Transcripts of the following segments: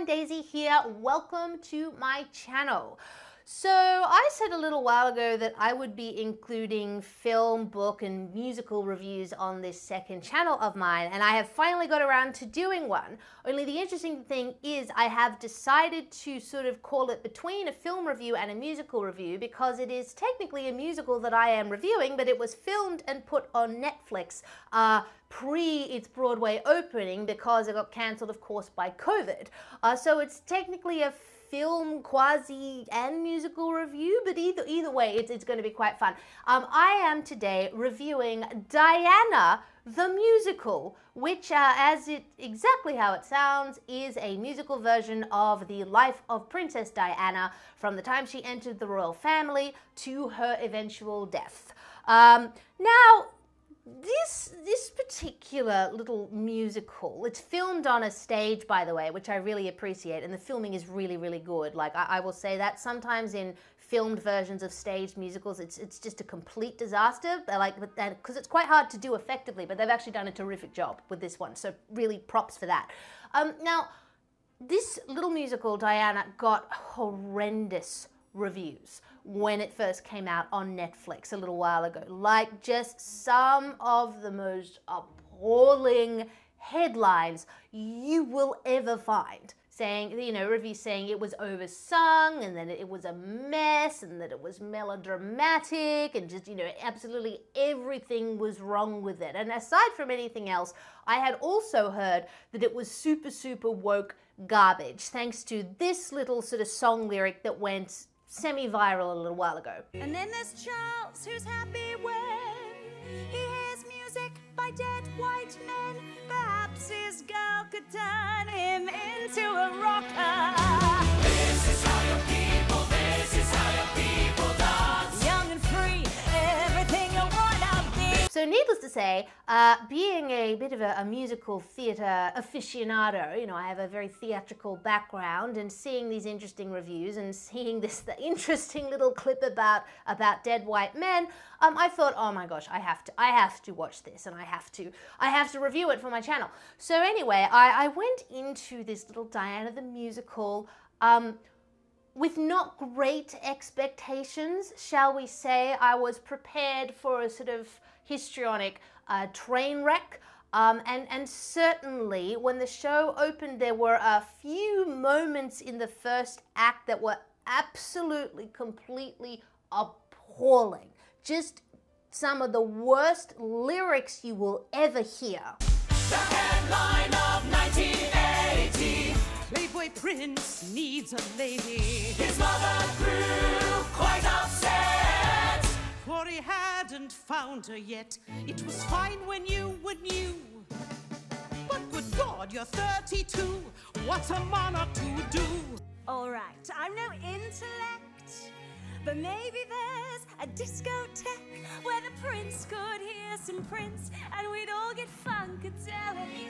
everyone, Daisy here. Welcome to my channel. So I said a little while ago that I would be including film, book, and musical reviews on this second channel of mine, and I have finally got around to doing one. Only the interesting thing is I have decided to sort of call it between a film review and a musical review because it is technically a musical that I am reviewing, but it was filmed and put on Netflix pre its Broadway opening because it got cancelled, of course, by COVID. So it's technically a film, quasi, and musical review, but either way, it's going to be quite fun. I am today reviewing Diana the Musical, which, exactly how it sounds, is a musical version of the life of Princess Diana from the time she entered the royal family to her eventual death. Now, this particular little musical, it's filmed on a stage, by the way, which I really appreciate, and the filming is really, really good. Like, I will say that sometimes in filmed versions of staged musicals, it's just a complete disaster, because it's quite hard to do effectively, but they've actually done a terrific job with this one, so really props for that. Now, this little musical, Diana, got horrendous reviews when it first came out on Netflix a little while ago. Like, just some of the most appalling headlines you will ever find, saying, you know, reviews saying it was oversung and that it was a mess and that it was melodramatic and just, you know, absolutely everything was wrong with it. And aside from anything else, I had also heard that it was super, super woke garbage, thanks to this little sort of song lyric that went semi-viral a little while ago. And then there's Charles, who's happy when he hears music by dead white men. Perhaps his girl could turn him into a rocker. This is how your people, this is how your people dance. Young and free, everything you wanna be. So needless to say, being a bit of a musical theatre aficionado, you know, I have a very theatrical background, and seeing these interesting reviews and seeing the interesting little clip about dead white men, I thought, oh my gosh, I have to watch this, and I have to review it for my channel. So anyway, I went into this little Diana the Musical with not great expectations, shall we say. I was prepared for a sort of histrionic train wreck, and certainly when the show opened there were a few moments in the first act that were absolutely, completely appalling. Just some of the worst lyrics you will ever hear. The headline of 1980. Playboy Prince needs a lady. His mother grew quite upset, for he hadn't found her yet. It was fine when you were new, but good God, you're 32. What's a monarch to do? All right, I'm no intellect, but maybe there's a discotheque where the prince could hear some Prince and we'd all get funkadelic.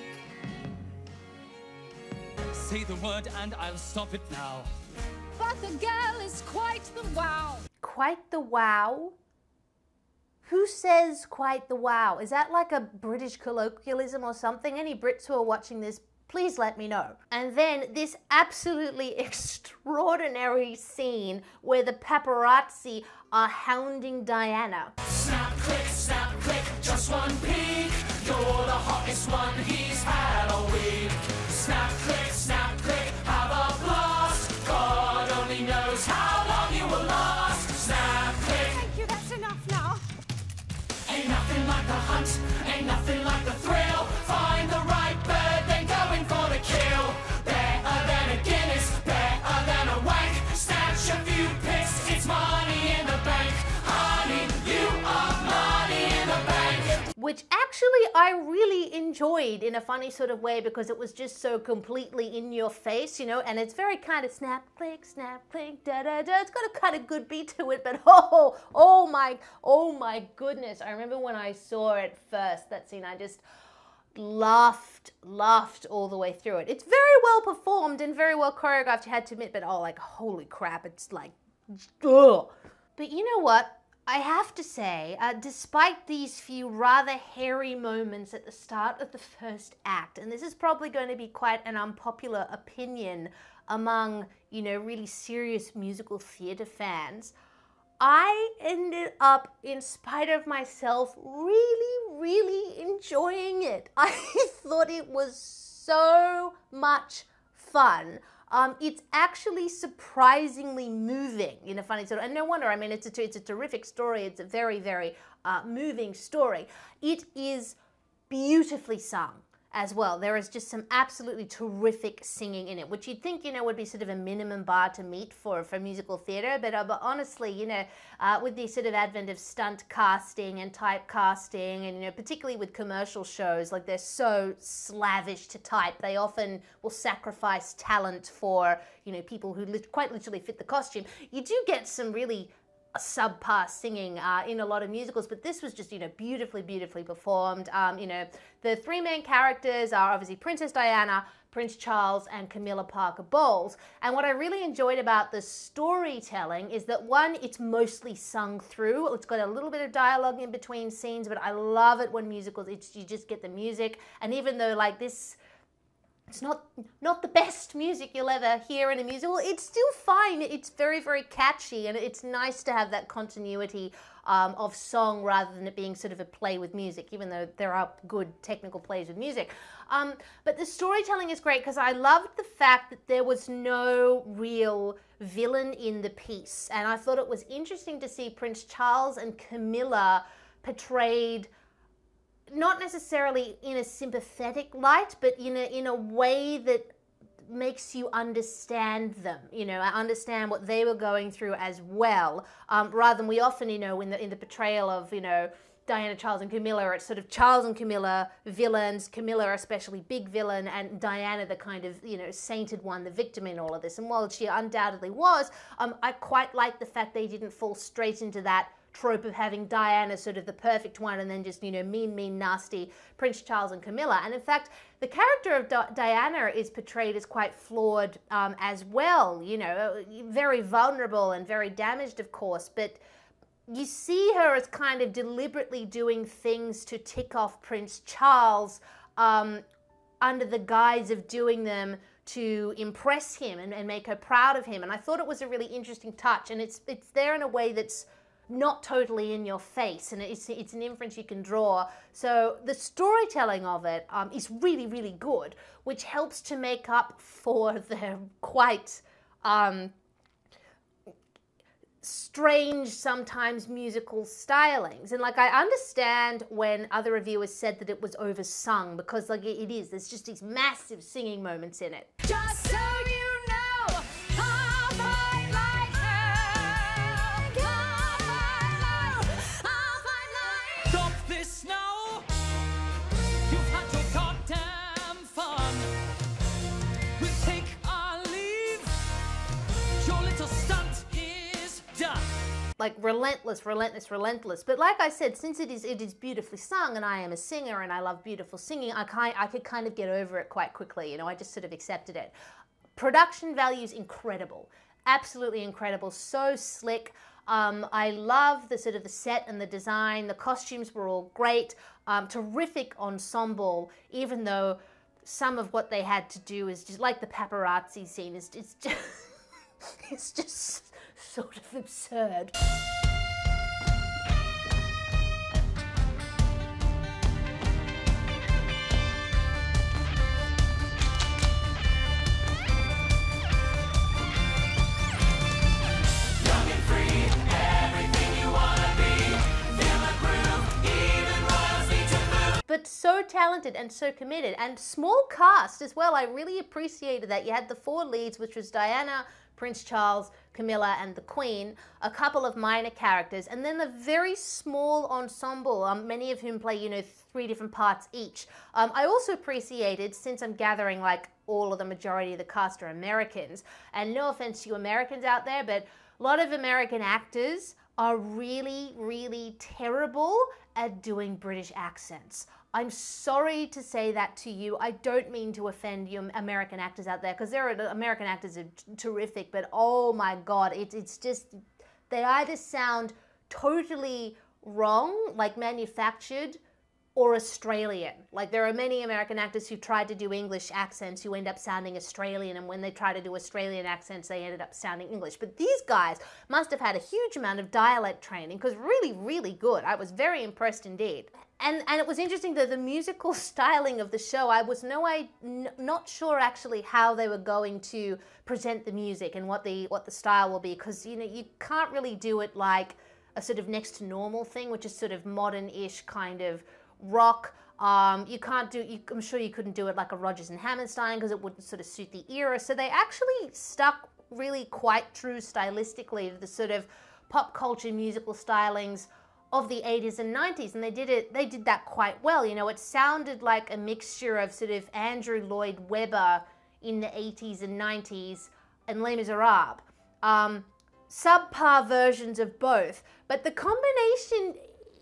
Say the word and I'll stop it now. But the girl is quite the wow. Quite the wow? Who says quite the wow? Is that like a British colloquialism or something? Any Brits who are watching this, please let me know. And then this absolutely extraordinary scene where the paparazzi are hounding Diana. Snap, click, just one peek. You're the hottest one he's had all week. Snap, click, have a blast. God only knows how long you will last. Snap, click. Thank you, that's enough now. Ain't nothing like the hunt, ain't nothing like the thrill. Find the right bird, then going for the kill. Better than a Guinness, better than a wank. Snatch a few pics, it's money in the bank. Honey, you are money in the bank. Which actually I really enjoyed in a funny sort of way because it was just so completely in your face, you know, and it's very kind of snap, click, da da da. It's got a kind of good beat to it, but oh my goodness. I remember when I saw it first, that scene, I just laughed all the way through it. It's very well performed and very well choreographed, you had to admit, but oh, like, holy crap, it's like, ugh. But you know what? I have to say, despite these few rather hairy moments at the start of the first act, and this is probably going to be quite an unpopular opinion among, you know, really serious musical theatre fans, I ended up, in spite of myself, really enjoying it. I thought it was so much fun. It's actually surprisingly moving in a funny sort of, and no wonder, I mean, it's a terrific story. It's a very moving story. It is beautifully sung as well. There is just some absolutely terrific singing in it, which you'd think, you know, would be sort of a minimum bar to meet for musical theatre. But honestly, you know, with the sort of advent of stunt casting and typecasting, and, you know, particularly with commercial shows, like they're so slavish to type, they often will sacrifice talent for, you know, people who quite literally fit the costume. You do get some really subpar singing in a lot of musicals, but this was just, you know, beautifully performed. You know, the three main characters are obviously Princess Diana, Prince Charles, and Camilla Parker Bowles. And what I really enjoyed about the storytelling is that, one, it's mostly sung through. It's got a little bit of dialogue in between scenes, but I love it when musicals, you just get the music. And even though, like, this, it's not the best music you'll ever hear in a musical, it's still fine. It's very catchy, and it's nice to have that continuity of song rather than it being sort of a play with music, even though there are good technical plays with music. But the storytelling is great because I loved the fact that there was no real villain in the piece, and I thought it was interesting to see Prince Charles and Camilla portrayed not necessarily in a sympathetic light, but in a way that makes you understand them, you know, understand what they were going through as well, rather than we often, you know, in the portrayal of, you know, Diana, Charles, and Camilla, it's sort of Charles and Camilla villains, Camilla especially big villain, and Diana the kind of, you know, sainted one, the victim in all of this. And while she undoubtedly was, I quite like the fact they didn't fall straight into that trope of having Diana sort of the perfect one and then just, you know, mean, nasty Prince Charles and Camilla. And in fact, the character of Diana is portrayed as quite flawed as well, you know, very vulnerable and very damaged, of course, but you see her as kind of deliberately doing things to tick off Prince Charles under the guise of doing them to impress him and make her proud of him. And I thought it was a really interesting touch, and it's there in a way that's not totally in your face, and it's an inference you can draw. So the storytelling of it is really good, which helps to make up for the quite strange sometimes musical stylings. And like, I understand when other reviewers said that it was oversung, because like it is, there's just these massive singing moments in it. Just so you know, I'll fight like hell. I'll fight like. Stop this now! You've had your goddamn fun. We'll take our leave. Your little stunt is done. Like relentless. But like I said, since it is beautifully sung, and I am a singer and I love beautiful singing, I could kind of get over it quite quickly. You know, I just sort of accepted it. Production value is incredible, absolutely incredible, so slick. I love the sort of the set and the design. The costumes were all great. Terrific ensemble, even though some of what they had to do is just like the paparazzi scene. It's just it's just sort of absurd. Young and free, everything you wanna be. Feel the groove, even royals need to move. But so talented and so committed, and small cast as well. I really appreciated that. You had the four leads, which was Diana, Prince Charles, Camilla, and the Queen, a couple of minor characters, and then a very small ensemble, many of whom play, you know, 3 different parts each. I also appreciated, since I'm gathering like all of the majority of the cast are Americans, and no offense to you Americans out there, but a lot of American actors are really terrible at doing British accents. I'm sorry to say that to you. I don't mean to offend you American actors out there, because American actors are terrific, but oh my God, it's just, they either sound totally wrong, like manufactured or Australian. Like there are many American actors who tried to do English accents who end up sounding Australian, and when they try to do Australian accents, they ended up sounding English. But these guys must have had a huge amount of dialect training, because really, really good. I was very impressed indeed. And it was interesting that the musical styling of the show, I was not sure actually how they were going to present the music and what the style will be, because you can't really do it like a sort of next to normal thing, which is sort of modern-ish kind of rock. You can't do, I'm sure you couldn't do it like a Rodgers and Hammerstein, because it wouldn't sort of suit the era. So they actually stuck really quite true stylistically to the sort of pop culture musical stylings of the 80s and 90s, and they did that quite well. It sounded like a mixture of sort of Andrew Lloyd Webber in the 80s and 90s and Les Miserables. Subpar versions of both, but the combination,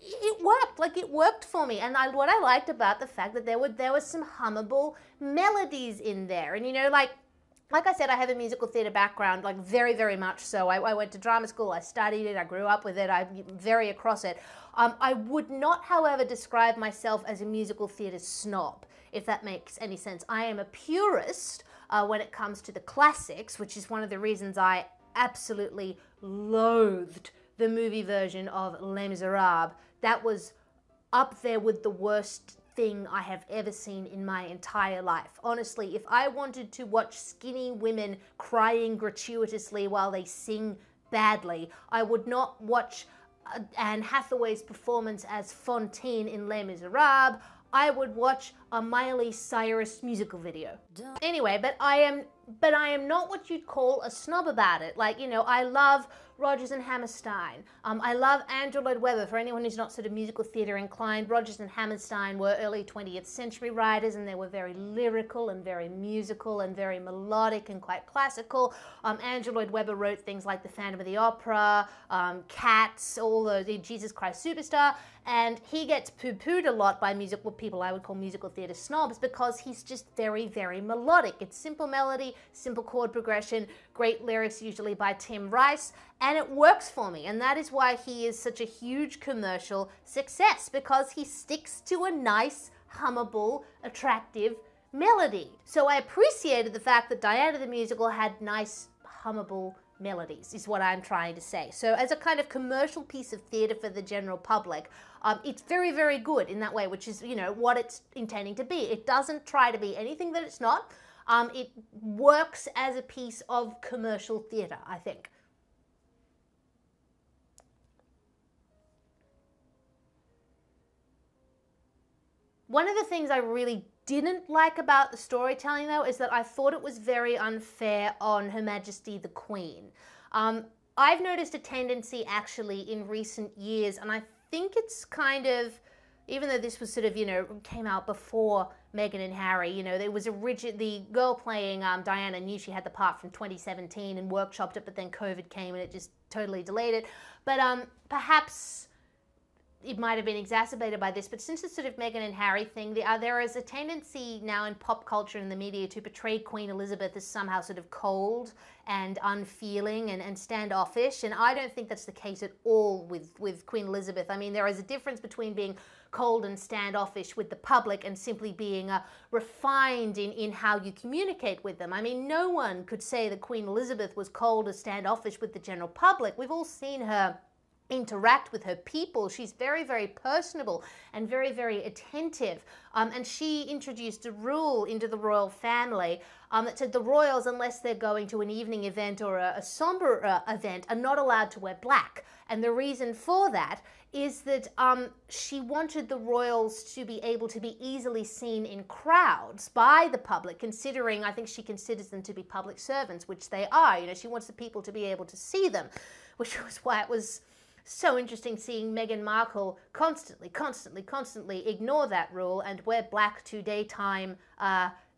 it worked for me. And what I liked about the fact that there were some hummable melodies in there. And like I said, I have a musical theatre background, like very, very much so. I went to drama school, I studied it, I grew up with it, I'm very across it. I would not, however, describe myself as a musical theatre snob, if that makes any sense. I am a purist when it comes to the classics, which is one of the reasons I absolutely loathed the movie version of Les Miserables. That was up there with the worst thing I have ever seen in my entire life. Honestly, if I wanted to watch skinny women crying gratuitously while they sing badly, I would not watch Anne Hathaway's performance as Fantine in Les Miserables. I would watch a Miley Cyrus musical video. Anyway, but I am not what you'd call a snob about it. Like, I love Rodgers and Hammerstein. I love Andrew Lloyd Webber. For anyone who's not sort of musical theatre inclined, Rodgers and Hammerstein were early 20th century writers, and they were very lyrical and very musical and very melodic and quite classical. Andrew Lloyd Webber wrote things like The Phantom of the Opera, Cats, all those, Jesus Christ Superstar, and he gets poo-pooed a lot by people I would call musical theatre snobs, because he's just very, very melodic. It's simple melody, simple chord progression, great lyrics, usually by Tim Rice, and it works for me. And that is why he is such a huge commercial success, because he sticks to a nice, hummable, attractive melody. So I appreciated the fact that Diana the Musical had nice, hummable melodies, is what I'm trying to say. So as a kind of commercial piece of theatre for the general public, it's very, very good in that way, which is, what it's intending to be. It doesn't try to be anything that it's not. It works as a piece of commercial theatre, I think. One of the things I really didn't like about the storytelling, though, is that I thought it was very unfair on Her Majesty the Queen. I've noticed a tendency, actually, in recent years, and I think it's kind of, even though this was sort of, came out before Meghan and Harry, there was the girl playing Diana knew she had the part from 2017 and workshopped it, but then COVID came and it just totally delayed it. But perhaps it might have been exacerbated by this, but since the sort of Meghan and Harry thing, there is a tendency now in pop culture and the media to portray Queen Elizabeth as somehow sort of cold and unfeeling and standoffish, and I don't think that's the case at all with Queen Elizabeth. I mean, there is a difference between being cold and standoffish with the public and simply being refined in how you communicate with them. I mean, no one could say that Queen Elizabeth was cold or standoffish with the general public. We've all seen her interact with her people. She's very, very personable and very, very attentive. And she introduced a rule into the royal family that said the royals, unless they're going to an evening event or a somber event, are not allowed to wear black. And the reason for that is that she wanted the royals to be able to be easily seen in crowds by the public, considering, I think she considers them to be public servants, which they are. She wants the people to be able to see them, which was why it was so interesting seeing Meghan Markle constantly ignore that rule and wear black to daytime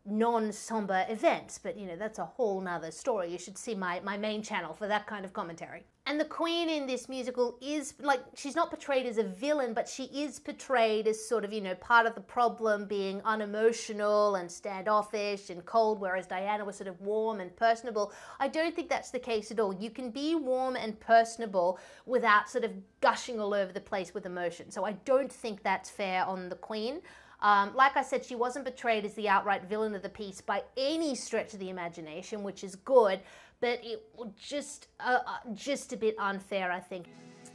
non-somber events, but you know, that's a whole nother story. You should see my main channel for that kind of commentary. And the Queen in this musical is, like, she's not portrayed as a villain, but she is portrayed as sort of, you know, part of the problem, being unemotional and standoffish and cold, whereas Diana was sort of warm and personable. I don't think that's the case at all. You can be warm and personable without sort of gushing all over the place with emotion. So I don't think that's fair on the Queen. Like I said, she wasn't portrayed as the outright villain of the piece by any stretch of the imagination, which is good, but it was just a bit unfair, I think.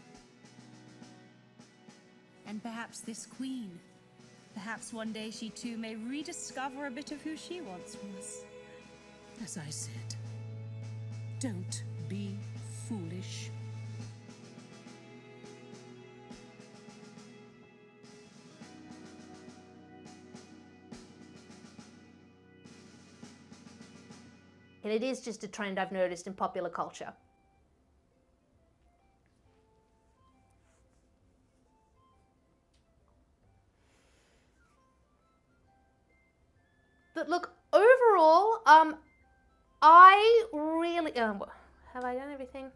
And perhaps this Queen, perhaps one day she too may rediscover a bit of who she once was. As I said, don't be foolish. And it is just a trend I've noticed in popular culture. But look, overall, I really, have I done everything?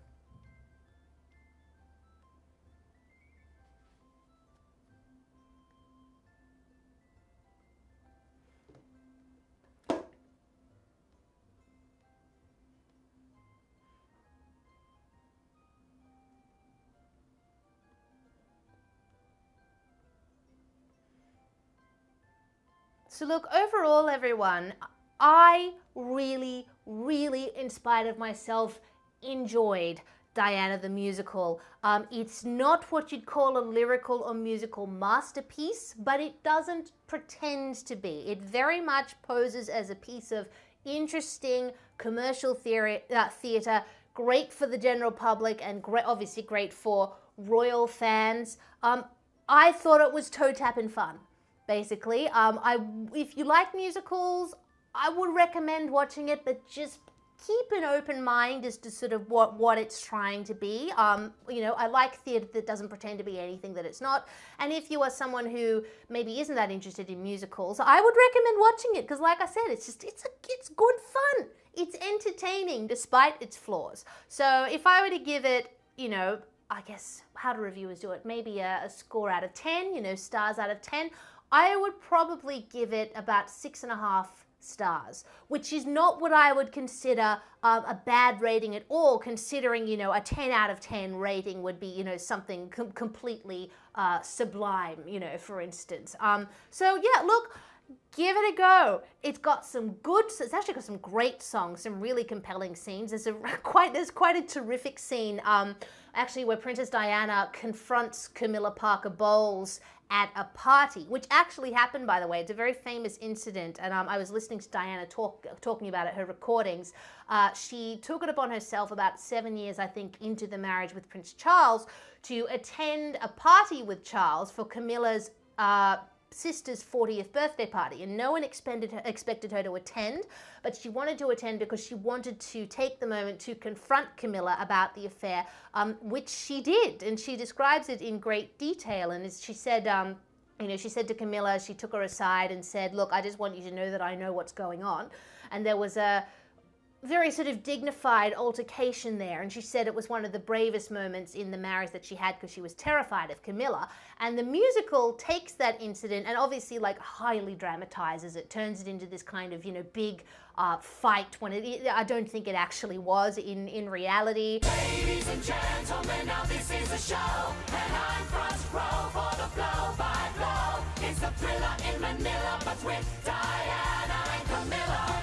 So look, overall, everyone, I really, in spite of myself, enjoyed Diana the musical. It's not what you'd call a lyrical or musical masterpiece, but it doesn't pretend to be. It very much poses as a piece of interesting commercial theatre, great for the general public and obviously great for royal fans. I thought it was toe tapping fun. Basically, if you like musicals, I would recommend watching it, but just keep an open mind as to sort of what it's trying to be. You know, I like theatre that doesn't pretend to be anything that it's not. And if you are someone who maybe isn't that interested in musicals, I would recommend watching it because, like I said, it's good fun. It's entertaining despite its flaws. So if I were to give it, you know, I guess how do reviewers do it? Maybe a score out of 10, you know, stars out of 10. I would probably give it about 6.5 stars, which is not what I would consider a bad rating at all, considering, you know, a 10 out of 10 rating would be, you know, something completely sublime, you know, for instance. So yeah, look, give it a go. It's actually got some great songs, some really compelling scenes. There's quite a terrific scene, actually, where Princess Diana confronts Camilla Parker Bowles at a party, which actually happened, by the way. It's a very famous incident, and I was listening to Diana talking about it, her recordings. She took it upon herself about 7 years, I think, into the marriage with Prince Charles to attend a party with Charles for Camilla's sister's 40th birthday party, and no one expected her to attend, but she wanted to attend because she wanted to take the moment to confront Camilla about the affair, which she did, and she describes it in great detail. And as she said, you know, she said to Camilla, she took her aside and said, "Look, I just want you to know that I know what's going on." And there was a very sort of dignified altercation there, and she said it was one of the bravest moments in the marriage that she had because she was terrified of Camilla. And the musical takes that incident and obviously like highly dramatizes it, turns it into this kind of, you know, big fight when I don't think it actually was in reality. Ladies and gentlemen, now this is a show, and I'm front row for the blow by blow. It's a thriller in Manila, but with Diana and Camilla.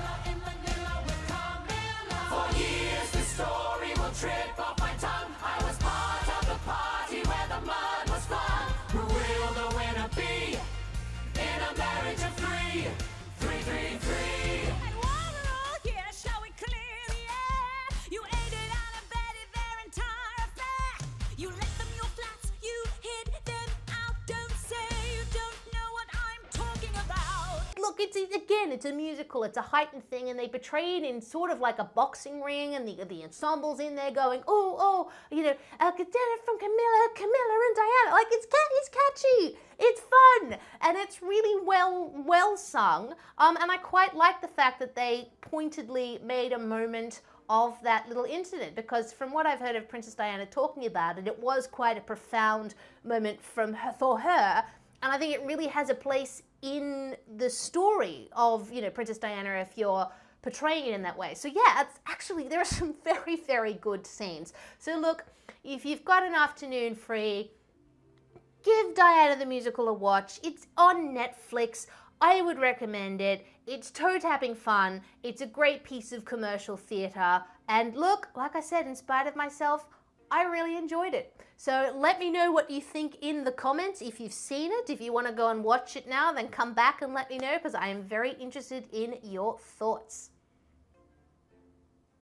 For years the story will trip off my tongue. I was part of the party where the mud was flung. Who will the winner be in a marriage of three? 333. And while we're all here, shall we clear the air? You aided and abetted their entire affair. You let them your flats, you hid them out. Don't say you don't know what I'm talking about. Look, it's again, again, it's a musical, it's a heightened thing, and they portray it in sort of like a boxing ring, and the ensemble's in there going, oh, you know, I could get it from Camilla and Diana. Like, it's catchy, it's fun, and it's really well sung. And I quite like the fact that they pointedly made a moment of that little incident, because from what I've heard of Princess Diana talking about it, it was quite a profound moment for her, and I think it really has a place in the story of, you know, Princess Diana if you're portraying it in that way. So yeah, it's actually, there are some very, very good scenes. So look, if you've got an afternoon free, give Diana the Musical a watch. It's on Netflix. I would recommend it. It's toe-tapping fun. It's a great piece of commercial theatre. And look, like I said, in spite of myself, I really enjoyed it. So let me know what you think in the comments if you've seen it. If you want to go and watch it now, then come back and let me know, because I am very interested in your thoughts.